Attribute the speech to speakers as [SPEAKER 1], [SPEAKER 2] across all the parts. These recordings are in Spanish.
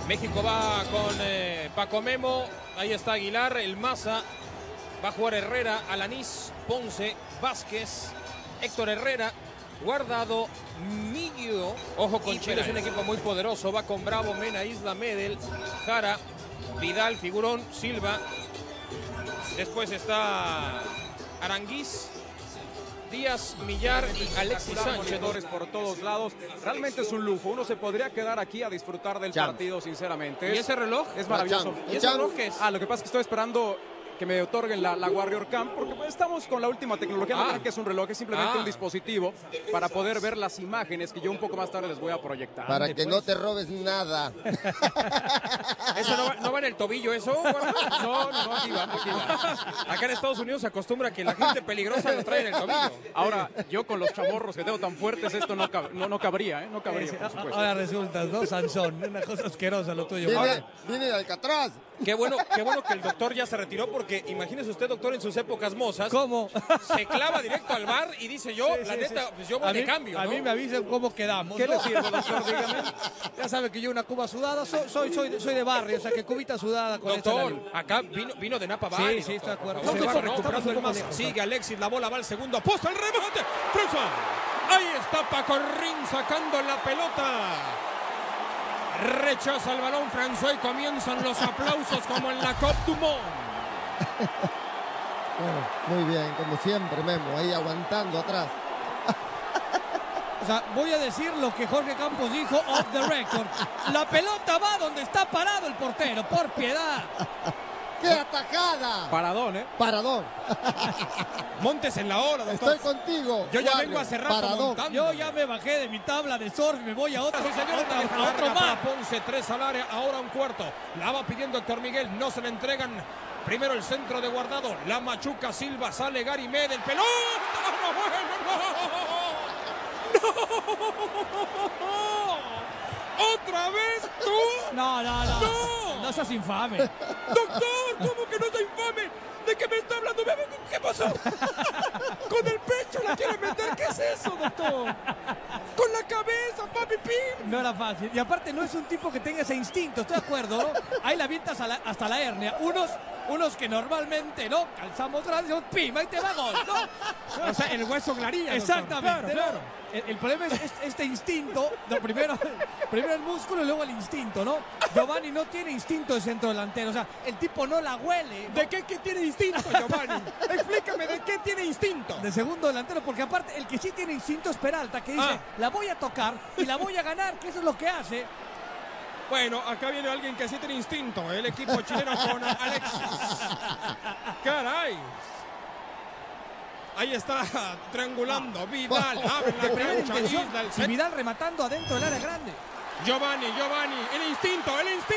[SPEAKER 1] México va con Paco Memo, ahí está Aguilar, el Maza, va a jugar Herrera, Alanís, Ponce, Vázquez, Héctor Herrera, Guardado, Miguel. Ojo con Chile, es un equipo muy poderoso, va con Bravo, Mena, Isla, Medel, Jara, Vidal, Figurón, Silva. Después está Aranguiz, Díaz, Millar y Alexis Sánchez.
[SPEAKER 2] Por todos lados, realmente es un lujo. Uno se podría quedar aquí a disfrutar del partido, sinceramente.
[SPEAKER 1] ¿Y ese reloj?
[SPEAKER 2] Es maravilloso.
[SPEAKER 1] ¿Y ese reloj qué es?
[SPEAKER 2] Lo que pasa es que estoy esperando que me otorguen la Warrior Cam, porque pues, estamos con la última tecnología. No creo que es un reloj, es simplemente un dispositivo para poder ver las imágenes que yo un poco más tarde les voy a proyectar.
[SPEAKER 3] Para que no te robes nada.
[SPEAKER 1] ¿Eso no va en el tobillo, eso?
[SPEAKER 2] No, aquí va.
[SPEAKER 1] Acá en Estados Unidos se acostumbra que la gente peligrosa lo trae en el tobillo.
[SPEAKER 2] Ahora, yo con los chamorros que tengo tan fuertes, esto no cabría, no cabría, por supuesto.
[SPEAKER 4] Ahora resulta, ¿no? Sansón, una cosa asquerosa lo tuyo.
[SPEAKER 3] Viene de Alcatraz.
[SPEAKER 1] Qué bueno que el doctor ya se retiró, porque imagínese usted, doctor, en sus épocas mozas.
[SPEAKER 4] ¿Cómo?
[SPEAKER 1] Se clava directo al bar y dice neta, pues yo voy de cambio, ¿no?
[SPEAKER 4] A mí me avisan cómo quedamos.
[SPEAKER 2] ¿Qué le sirvo, doctor? Dígame.
[SPEAKER 4] Ya sabe que yo una cuba sudada, soy de barrio, o sea que cubita sudada con
[SPEAKER 1] doctor, acá vino de Napa Valley.
[SPEAKER 4] Sí, está de acuerdo.
[SPEAKER 1] Se va recuperando el Maza. Sigue Alexis, la bola va al segundo poste, el remate. François. Ahí está Paco Rin sacando la pelota. Rechaza el balón François y comienzan los aplausos como en la Coupe du Monde.
[SPEAKER 3] Bueno, muy bien, como siempre, Memo, ahí aguantando atrás.
[SPEAKER 4] O sea, voy a decir lo que Jorge Campos dijo off the record. La pelota va donde está parado el portero, por piedad.
[SPEAKER 3] ¡Qué atajada!
[SPEAKER 2] Paradón,
[SPEAKER 3] Paradón.
[SPEAKER 1] Montes en la hora, doctor.
[SPEAKER 3] Estoy contigo.
[SPEAKER 1] Yo ya vengo a cerrar
[SPEAKER 3] Paradón.
[SPEAKER 4] Yo ya me bajé de mi tabla de surf y me voy a otro más.
[SPEAKER 1] Ponce, 3 al área, ahora un cuarto. La va pidiendo Héctor Miguel, no se le entregan. Primero el centro de Guardado, la machuca Silva, sale Gary Medel, pelota. ¡No! ¿Otra vez tú?
[SPEAKER 4] No. No seas infame.
[SPEAKER 1] Doctor, ¿cómo que no soy infame? ¿De qué me está hablando? ¿Qué pasó? Con el pecho la quiere meter. ¿Qué es eso, doctor? Con la cabeza, papi pim.
[SPEAKER 4] No era fácil. Y aparte no es un tipo que tenga ese instinto, estoy de acuerdo, ¿no? Ahí la avientas hasta la hernia. Unos que normalmente, ¿no? Calzamos grandes, pim, ahí te va gol, ¿no?
[SPEAKER 1] O sea, el hueso clarilla.
[SPEAKER 4] Exactamente.
[SPEAKER 1] Claro.
[SPEAKER 4] El problema es este instinto. No, primero el músculo y luego el instinto, ¿no? Giovanni no tiene instinto de centro delantero. O sea, el tipo no la huele, ¿no?
[SPEAKER 1] ¿De qué tiene instinto, Giovanni? Explícame, ¿de qué tiene instinto?
[SPEAKER 4] De segundo delantero, porque aparte el que sí tiene instinto es Peralta, que dice, la voy a tocar y la voy a ganar, que eso es lo que hace.
[SPEAKER 1] Bueno, acá viene alguien que sí tiene instinto, el equipo chileno con Alexis. ¡Caray! Ahí está triangulando Vidal, abre la primera intención.
[SPEAKER 4] Y Vidal rematando adentro del área grande.
[SPEAKER 1] Giovanni, el instinto,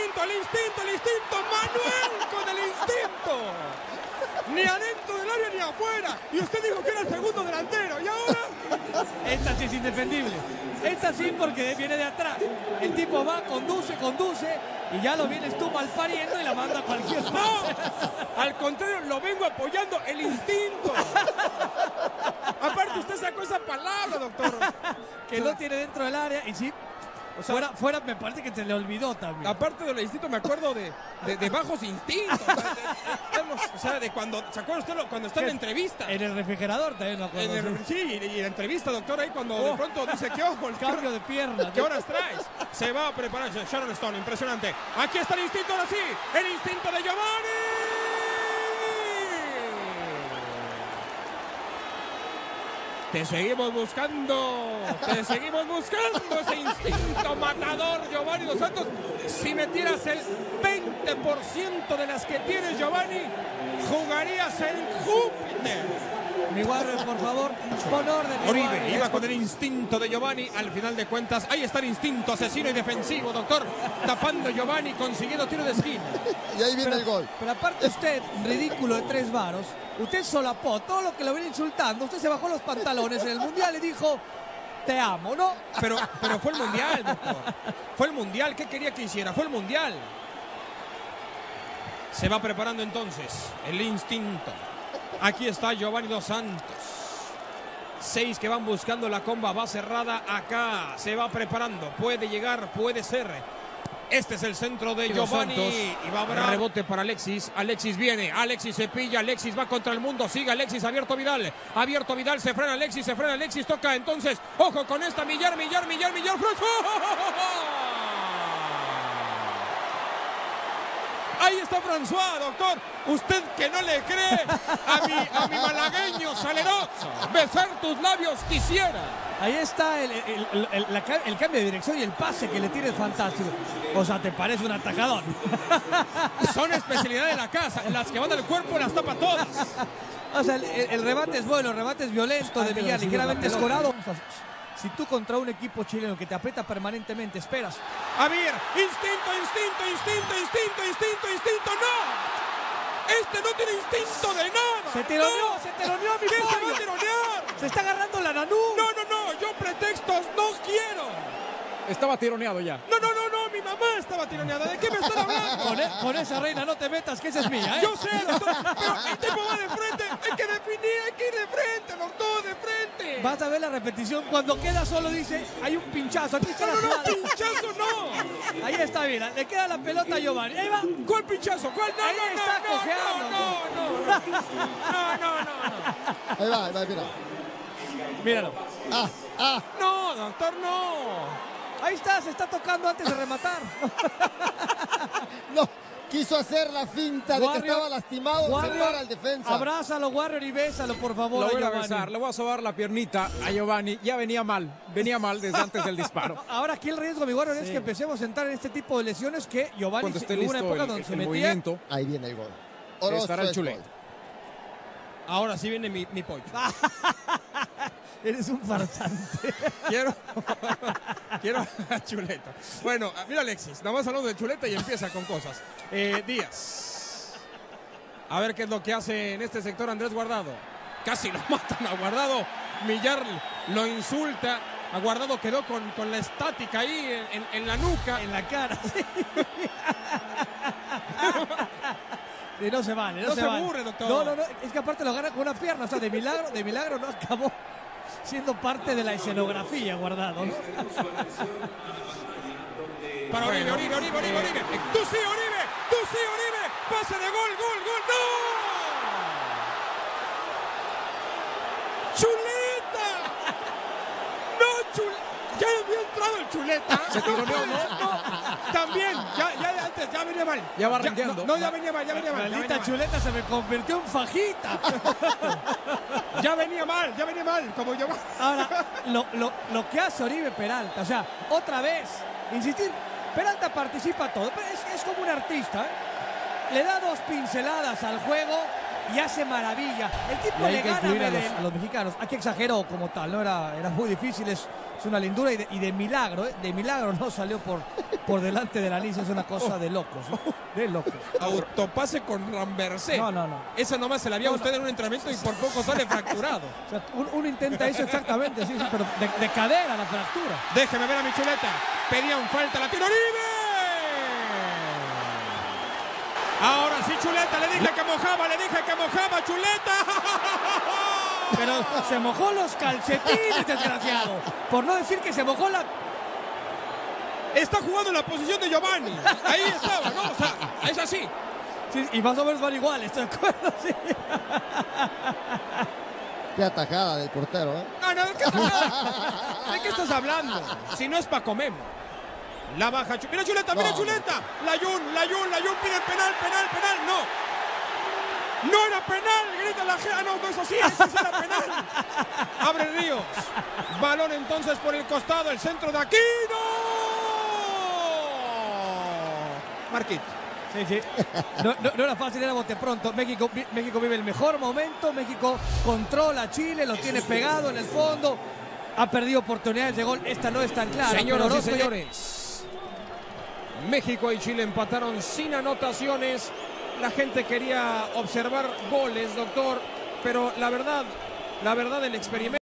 [SPEAKER 1] Manuel con el instinto. Ni adentro del área ni afuera. Y usted dijo que era el segundo delantero. ¿Y ahora?
[SPEAKER 4] Esta sí es indefendible. Esta sí porque viene de atrás. El tipo va, conduce y ya lo vienes tú malpariendo y la manda a cualquier parte.
[SPEAKER 1] No, al contrario, lo vengo apoyando, el instinto. Aparte usted sacó esa palabra, doctor.
[SPEAKER 4] Que no tiene dentro del área y sí. O sea, fuera me parece que se le olvidó también.
[SPEAKER 1] Aparte del instinto, me acuerdo de bajos instintos. O sea, de cuando, ¿se acuerda usted cuando está en la entrevista?
[SPEAKER 4] En el refrigerador también, ¿no?
[SPEAKER 1] Sí, y la entrevista, doctor, ahí cuando de pronto dice, ¿qué ojo?
[SPEAKER 4] El cambio de pierna.
[SPEAKER 1] ¿Qué horas traes? Se va a preparar Sharon Stone, impresionante. Aquí está el instinto, ahora sí, el instinto de Giovanni. Te seguimos buscando ese instinto matador, Giovanni Dos Santos. Si metieras el 20% de las que tienes, Giovanni, jugarías en Júpiter.
[SPEAKER 4] Mi Warrior, por favor, pon orden.
[SPEAKER 1] Oribe iba con el instinto de Giovanni. Al final de cuentas, ahí está el instinto asesino y defensivo, doctor. Tapando Giovanni, consiguiendo tiro de esquina.
[SPEAKER 3] Y ahí viene el gol.
[SPEAKER 4] Pero aparte usted, ridículo de 3 varos, usted solapó todo lo que lo viene insultando. Usted se bajó los pantalones en el Mundial y dijo, te amo, ¿no?
[SPEAKER 1] Pero fue el Mundial, doctor. Fue el Mundial. ¿Qué quería que hiciera? Fue el Mundial. Se va preparando entonces el instinto. Aquí está Giovanni Dos Santos. 6 que van buscando la comba, va cerrada acá. Se va preparando, puede llegar, puede ser. Este es el centro de Giovanni. Y va a haber rebote para Alexis. Alexis viene. Alexis se pilla. Alexis va contra el mundo. Sigue Alexis. Abierto Vidal. Abierto Vidal. Se frena Alexis. Se frena Alexis. Toca entonces. Ojo con esta. Millar. Ahí está François, doctor. Usted que no le cree a mi malagueño saleroso. Besar tus labios quisiera.
[SPEAKER 4] Ahí está el cambio de dirección y el pase que le tira es fantástico. O sea, te parece un atajadón.
[SPEAKER 1] Son especialidad de la casa. Las que van al cuerpo las tapa todas.
[SPEAKER 4] O sea, el remate es bueno, el remate es violento de Villar, ligeramente escorado. O sea, si tú contra un equipo chileno que te aprieta permanentemente, esperas.
[SPEAKER 1] A ver, instinto, ¡no! Este no tiene instinto de nada.
[SPEAKER 4] Se tironeó, mi
[SPEAKER 1] ¿Qué
[SPEAKER 4] pollo?
[SPEAKER 1] se va a tironear?
[SPEAKER 4] Se está agarrando la nanú.
[SPEAKER 1] No, yo pretextos no quiero.
[SPEAKER 2] Estaba tironeado ya.
[SPEAKER 1] No, mi mamá estaba tironeada. ¿De qué me están hablando?
[SPEAKER 4] Con esa reina no te metas, que esa es mía, ¿eh?
[SPEAKER 1] Yo sé, doctor, pero el tipo va de frente. Hay que definir, hay que ir de frente, doctor, de frente.
[SPEAKER 4] Vas a ver la repetición. Cuando queda solo dice, hay un pinchazo. Aquí está la jugada.
[SPEAKER 1] Pinchazo no.
[SPEAKER 4] Ahí está, mira. Le queda la pelota a Giovanni. Ahí va.
[SPEAKER 1] ¿Cuál pinchazo? ¿Cuál?
[SPEAKER 4] Ahí está cojeando.
[SPEAKER 1] No.
[SPEAKER 3] Ahí va, mira.
[SPEAKER 4] Míralo.
[SPEAKER 1] No, doctor, no.
[SPEAKER 4] Ahí está, se está tocando antes de rematar.
[SPEAKER 3] No, quiso hacer la finta de que estaba lastimado.
[SPEAKER 4] Warrior,
[SPEAKER 3] al defensa.
[SPEAKER 4] Abrázalo, Warrior, y bésalo, por favor.
[SPEAKER 2] Lo voy a besar, le voy a sobar la piernita a Giovanni. Ya venía mal desde antes del disparo.
[SPEAKER 4] Ahora aquí el riesgo, mi Warrior, es que empecemos a entrar en este tipo de lesiones que Giovanni
[SPEAKER 2] Cuando esté
[SPEAKER 4] hubo
[SPEAKER 2] listo
[SPEAKER 4] una época donde se metía.
[SPEAKER 2] movimiento.
[SPEAKER 3] Ahí viene el gol. Orozco
[SPEAKER 2] Estará el
[SPEAKER 3] es
[SPEAKER 2] chuleta.
[SPEAKER 3] gol.
[SPEAKER 1] Ahora sí viene mi pollo.
[SPEAKER 4] Eres un farsante.
[SPEAKER 1] Quiero a Chuleta. Bueno, mira Alexis, nada más hablando de Chuleta y empieza con cosas. Díaz. A ver qué es lo que hace en este sector Andrés Guardado. Casi lo matan a Guardado. Millar lo insulta. A Guardado quedó con la estática ahí en la nuca.
[SPEAKER 4] En la cara. Y no se vale,
[SPEAKER 1] no se aburre, doctor.
[SPEAKER 4] No, es que aparte lo gana con una pierna, o sea, de milagro no acabó siendo parte de la escenografía, Guardado, ¿no?
[SPEAKER 1] Para Oribe. Tú sí, Oribe. Pase de gol, ¡no! ¡Chuleta! ¡No, Chuleta! Ya había entrado el Chuleta.
[SPEAKER 2] Se tironeó,
[SPEAKER 1] ¿no? También, ya venía mal.
[SPEAKER 2] Ya va arranqueando.
[SPEAKER 1] Ya venía mal.
[SPEAKER 4] Maldita Chuleta se me convirtió en fajita.
[SPEAKER 1] Ya venía mal, como yo.
[SPEAKER 4] Ahora, lo que hace Oribe Peralta, o sea, otra vez, insistir, Peralta participa todo, pero es como un artista, ¿eh? Le da 2 pinceladas al juego y hace maravilla. El tipo le gana a los mexicanos. Aquí exageró como tal, ¿no? Era muy difícil, es una lindura y de milagro, ¿eh? De milagro no salió por delante de la línea, es una cosa de locos, ¿no? De locos.
[SPEAKER 1] Autopase con Ramversé.
[SPEAKER 4] No.
[SPEAKER 1] Esa nomás se la vio a usted en un entrenamiento y por poco sale fracturado.
[SPEAKER 4] O sea, uno intenta eso exactamente, sí, pero de cadera la fractura.
[SPEAKER 1] Déjeme ver a mi Chuleta. Pedían falta, la tiro Oribe. Ahora sí, Chuleta, le dije que mojaba, Chuleta.
[SPEAKER 4] Pero se mojó los calcetines, desgraciado. Por no decir que se mojó la...
[SPEAKER 1] Está jugando en la posición de Giovanni. Ahí estaba, ¿no? O sea, es así.
[SPEAKER 4] Sí, y más o menos van igual, estoy de acuerdo, sí.
[SPEAKER 3] Qué atajada del portero, ¿eh?
[SPEAKER 1] No, ¿de qué estás hablando? Si no es Paco Memo. La baja, mira Chuleta, La Jun, pide penal, no era penal, grita la gente, no es así, ese era penal. Abre Ríos, balón entonces por el costado, el centro de Aquino. Marquito.
[SPEAKER 4] Sí. No era fácil, era bote pronto. México vive el mejor momento, México controla a Chile, lo tiene pegado en el fondo, ha perdido oportunidades de gol, esta no es tan clara.
[SPEAKER 1] Señoras y señores, México y Chile empataron sin anotaciones. La gente quería observar goles, doctor, pero la verdad el experimento